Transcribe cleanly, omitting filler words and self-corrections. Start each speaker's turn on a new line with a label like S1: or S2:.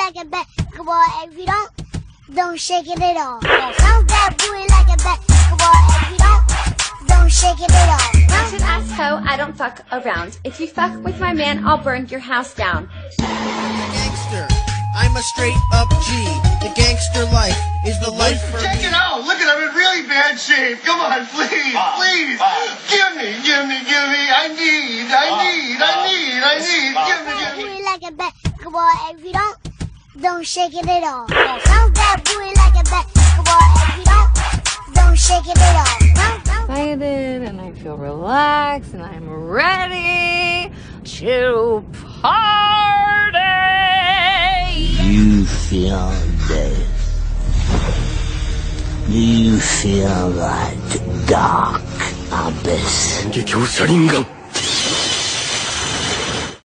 S1: like a basketball. If you don't shake it at all. Bounce that booty like a basketball. If you don't shake it at all.
S2: Mountain ass hoe, I don't fuck around. If you fuck with my man, I'll burn your house down.
S3: Gangster, I'm a straight up G. The gangster life is the life for me.
S4: Check it out. Look at, I'm in really bad shape. Come on, please, please. Give me. I need. Give me.
S1: Booty like a basketball. If you don't shake it at all. Bounce that booty like a basketball. If you don't shake it at all.
S5: Excited and I feel relaxed and I'm ready to party.
S6: You feel this? Do you feel that dark abyss?